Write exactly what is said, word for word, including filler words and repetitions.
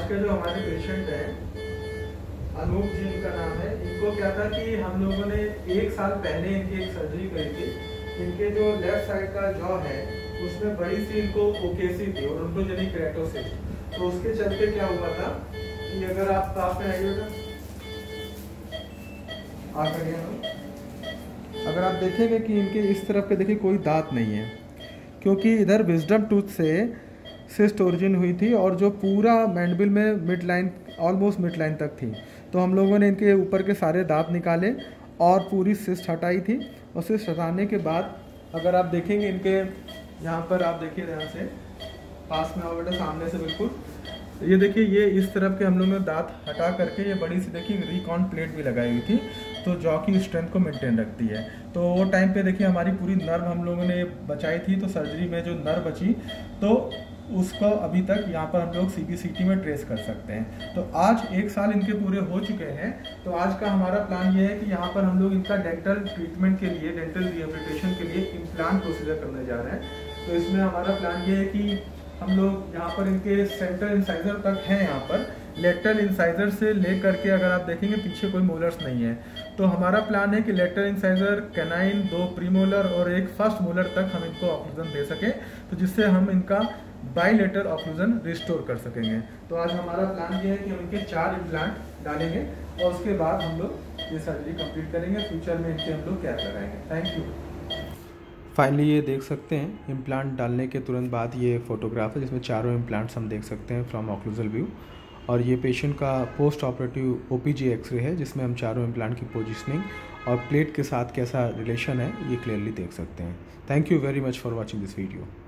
के जो हमारे पेशेंट हैं, अनूप जी इनका नाम है, इनको क्या था कि हम लोगों ने एक साल पहले इनकी एक सर्जरी करी थी। इनके जो लेफ्ट साइड का जॉ है उसमें बड़ी सी इनको ओकेसी थी और ओडोंटोजेनिक केराटोसिस। तो उसके चलते क्या हुआ था कि अगर आप पास में आइएगा, आ करिए, अगर आप देखेंगे कि इनके इस तरफ के देखिए कोई दांत नहीं है, क्योंकि इधर विजडम टूथ से सिस्ट ओरिजिन हुई थी और जो पूरा मैंडबिल में mid line, almost mid line तक थी। तो हम लोगों ने इनके ऊपर के सारे दांत निकाले और पूरी सिस्ट हटाई थी। और सिस्ट हटाने के बाद अगर आप देखेंगे इनके यहाँ पर, आप देखिए ध्यान से, पास में आओ बेटा, सामने से बिल्कुल, ये देखिए ये इस तरफ के हम लोगों ने दांत हटा करके ये बड़ी सी देखिए रिकॉन प्लेट भी लगाई हुई थी, तो जॉ की स्ट्रेंथ को मेंटेन रखती है। तो वो टाइम पे देखिए हमारी पूरी नर्व हम लोगों ने बचाई थी, तो सर्जरी में जो नर्व बची तो उसको अभी तक यहाँ पर हम लोग सीबीसीटी में ट्रेस कर सकते हैं। तो आज एक साल इनके पूरे हो चुके हैं। तो आज का हमारा प्लान ये है कि यहाँ पर हम लोग इनका डेंटल ट्रीटमेंट के लिए, डेंटल रिहेबिलिटेशन के लिए इम्प्लांट प्रोसीजर करने जा रहे हैं। तो इसमें हमारा प्लान ये है कि हम लोग यहाँ पर इनके सेंटर इंसाइजर तक हैं, यहाँ पर लेटरल इंसाइजर से ले करके अगर आप देखेंगे पीछे कोई मोलर्स नहीं है। तो हमारा प्लान है कि लेटरल इंसाइजर, कैनाइन, दो प्रीमोलर और एक फर्स्ट मोलर तक हम इनको ऑक्लूजन दे सकें, तो जिससे हम इनका बाइलेटरल ऑक्लूजन रिस्टोर कर सकेंगे। तो आज हमारा प्लान ये है कि हम इनके चार इम्प्लांट डालेंगे और उसके बाद हम लोग ये सर्जरी कंप्लीट करेंगे। फ्यूचर में इनके हम लोग क्या कराएंगे। Thank you. फाइनली ये देख सकते हैं इम्प्लांट डालने के तुरंत बाद ये फोटोग्राफ है जिसमें चारों इम्प्लांट्स हम देख सकते हैं फ्रॉम ऑक्लूजल व्यू। और ये पेशेंट का पोस्ट ऑपरेटिव ओपीजी एक्सरे है जिसमें हम चारों इम्प्लांट की पोजिशनिंग और प्लेट के साथ कैसा रिलेशन है ये क्लियरली देख सकते हैं। Thank you very much for watching this video.